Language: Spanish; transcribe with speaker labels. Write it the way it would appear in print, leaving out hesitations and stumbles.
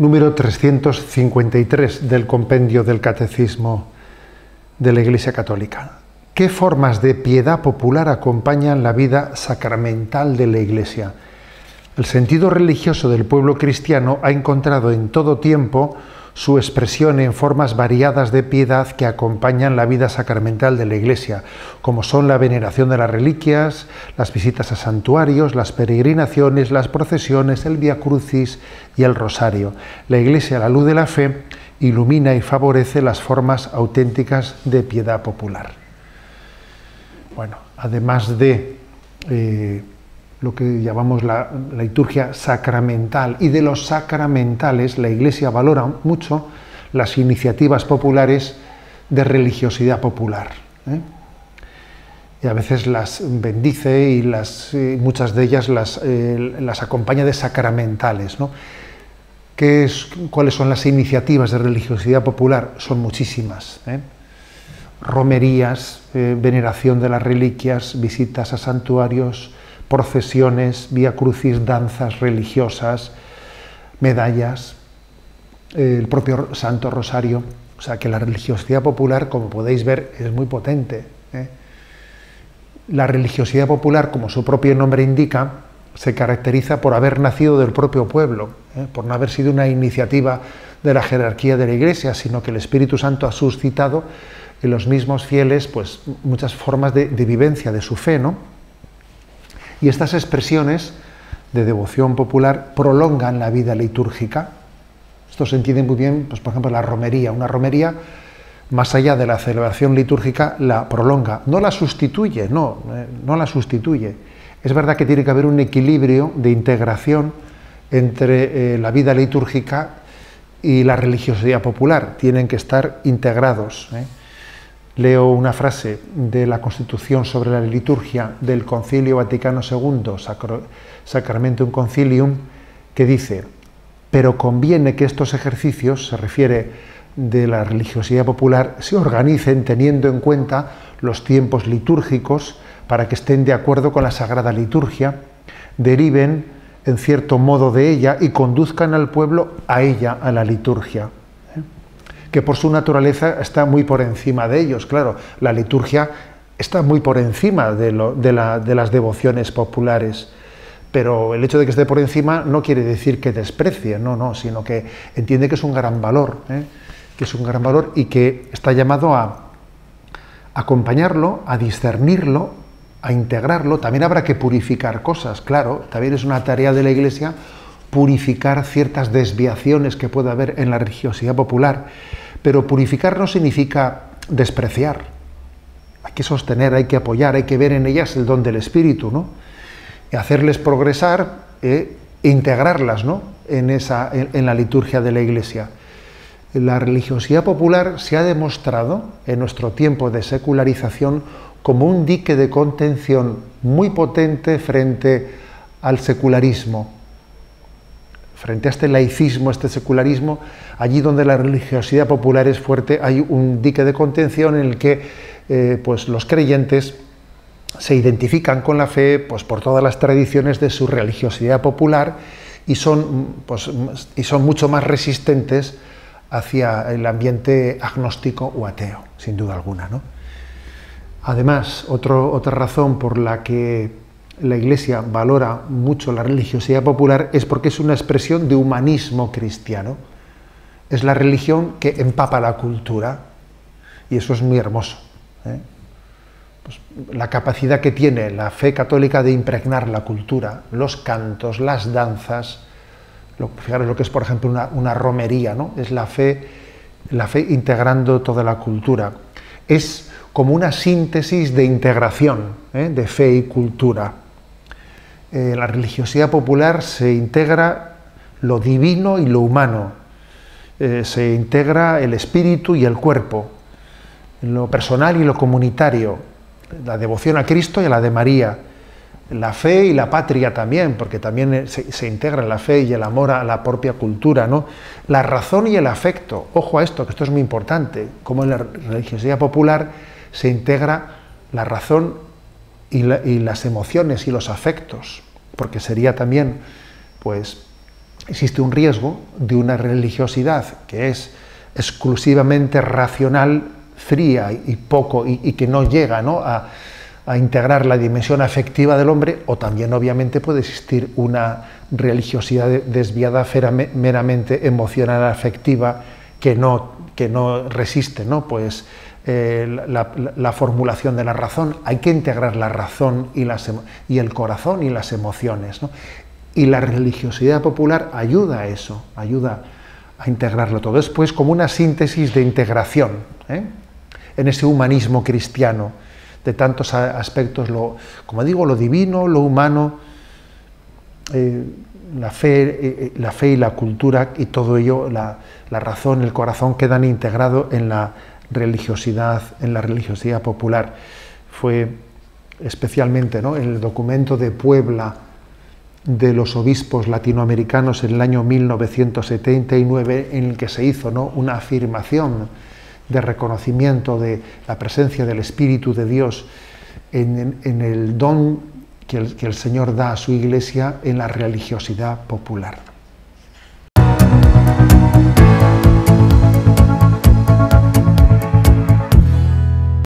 Speaker 1: número 353 del compendio del Catecismo de la Iglesia Católica. ¿Qué formas de piedad popular acompañan la vida sacramental de la Iglesia? El sentido religioso del pueblo cristiano ha encontrado en todo tiempo su expresión en formas variadas de piedad que acompañan la vida sacramental de la Iglesia, como son la veneración de las reliquias, las visitas a santuarios, las peregrinaciones, las procesiones, el Vía Crucis y el Rosario. La Iglesia, a la luz de la fe, ilumina y favorece las formas auténticas de piedad popular. Bueno, además de lo que llamamos la liturgia sacramental y de los sacramentales, la Iglesia valora mucho las iniciativas populares de religiosidad popular, y a veces las bendice y muchas de ellas las acompaña de sacramentales, ¿no? ¿Cuáles son las iniciativas de religiosidad popular? Son muchísimas, romerías, veneración de las reliquias, visitas a santuarios, procesiones, Vía Crucis, danzas religiosas, medallas, el propio Santo Rosario. O sea que la religiosidad popular, como podéis ver, es muy potente. La religiosidad popular, como su propio nombre indica, se caracteriza por haber nacido del propio pueblo, por no haber sido una iniciativa de la jerarquía de la Iglesia, sino que el Espíritu Santo ha suscitado en los mismos fieles pues, muchas formas de vivencia de su fe, ¿no? Y estas expresiones de devoción popular prolongan la vida litúrgica. Esto se entiende muy bien, pues, por ejemplo, la romería. Una romería, más allá de la celebración litúrgica, la prolonga. No la sustituye, no la sustituye. Es verdad que tiene que haber un equilibrio de integración entre la vida litúrgica y la religiosidad popular. Tienen que estar integrados. Leo una frase de la Constitución sobre la liturgia del Concilio Vaticano II, Sacramentum Concilium, que dice: pero conviene que estos ejercicios, se refiere de la religiosidad popular, se organicen teniendo en cuenta los tiempos litúrgicos para que estén de acuerdo con la Sagrada Liturgia, deriven en cierto modo de ella y conduzcan al pueblo a ella, a la liturgia, que por su naturaleza está muy por encima de ellos. Claro, la liturgia está muy por encima de las devociones populares, pero el hecho de que esté por encima no quiere decir que desprecie, no, sino que entiende que es un gran valor, que es un gran valor y que está llamado a acompañarlo, a discernirlo, a integrarlo. También habrá que purificar cosas, claro, también es una tarea de la Iglesia purificar ciertas desviaciones que puede haber en la religiosidad popular, pero purificar no significa despreciar. Hay que sostener, hay que apoyar, hay que ver en ellas el don del Espíritu, ¿no? Y hacerles progresar e integrarlas, ¿no? en la liturgia de la Iglesia. La religiosidad popular se ha demostrado en nuestro tiempo de secularización como un dique de contención muy potente frente al secularismo. Frente a este laicismo, este secularismo, allí donde la religiosidad popular es fuerte, hay un dique de contención en el que pues los creyentes se identifican con la fe pues, por todas las tradiciones de su religiosidad popular y son mucho más resistentes hacia el ambiente agnóstico o ateo, sin duda alguna, ¿no? Además, otra razón por la que la Iglesia valora mucho la religiosidad popular es porque es una expresión de humanismo cristiano. Es la religión que empapa la cultura y eso es muy hermoso. Pues, la capacidad que tiene la fe católica de impregnar la cultura, los cantos, las danzas. Fijaros lo que es, por ejemplo, una romería, ¿no? Es la fe integrando toda la cultura. Es como una síntesis de integración de fe y cultura. En la religiosidad popular se integra lo divino y lo humano, se integra el espíritu y el cuerpo, lo personal y lo comunitario, la devoción a Cristo y a la de María, la fe y la patria también, porque también se integra la fe y el amor a la propia cultura, ¿no? La razón y el afecto, ojo a esto, que esto es muy importante, como en la religiosidad popular se integra la razón y las emociones y los afectos, porque sería también pues existe un riesgo de una religiosidad que es exclusivamente racional, fría y poco, y que no llega, ¿no?, a integrar la dimensión afectiva del hombre, o también obviamente puede existir una religiosidad desviada meramente emocional afectiva que no resiste, ¿no?, pues, la formulación de la razón. Hay que integrar la razón y el corazón y las emociones, ¿no? Y la religiosidad popular ayuda a eso, ayuda a integrarlo todo. Es pues como una síntesis de integración, en ese humanismo cristiano, de tantos aspectos, como digo, lo divino, lo humano, la fe y la cultura, y todo ello, la razón, el corazón, quedan integrados en la religiosidad popular. Fue especialmente, ¿no?, el documento de Puebla de los obispos latinoamericanos en el año 1979, en el que se hizo, ¿no?, una afirmación de reconocimiento de la presencia del Espíritu de Dios en el don que el Señor da a su Iglesia en la religiosidad popular.